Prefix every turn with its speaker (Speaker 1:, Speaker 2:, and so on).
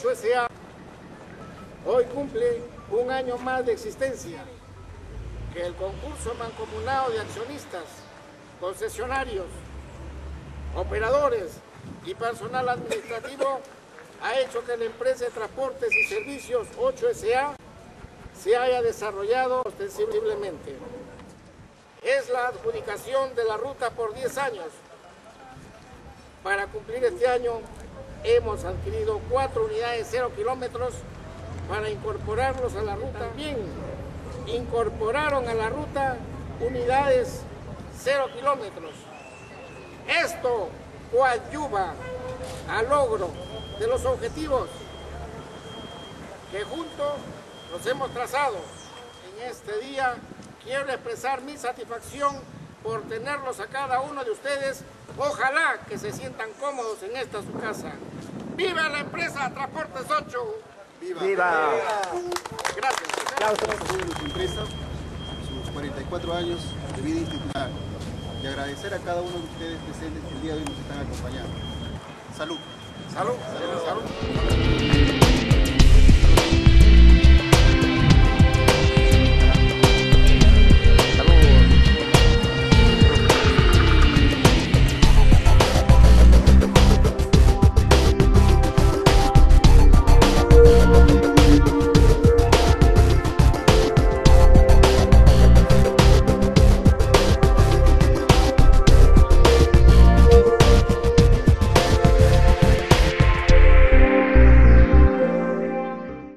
Speaker 1: 8 S.A. hoy cumple un año más de existencia, que el concurso mancomunado de accionistas, concesionarios, operadores y personal administrativo ha hecho que la empresa de transportes y servicios 8 S.A. se haya desarrollado ostensiblemente. Es la adjudicación de la ruta por 10 años. Para cumplir este año hemos adquirido 4 unidades 0 kilómetros para incorporarlos a la ruta. También incorporaron a la ruta unidades 0 kilómetros. Esto coadyuva al logro de los objetivos que juntos nos hemos trazado. En este día quiero expresar mi satisfacción por tenerlos a cada uno de ustedes. Ojalá que se sientan cómodos en esta su casa. ¡Viva la empresa Transportes 8!
Speaker 2: ¡Viva!
Speaker 3: ¡Viva!
Speaker 1: Gracias.
Speaker 2: Apoyo de nuestra empresa, sus 44 años de vida institucional, y agradecer a cada uno de ustedes presentes que el día de hoy nos están acompañando. ¡Salud!
Speaker 1: ¡Salud! ¡Salud!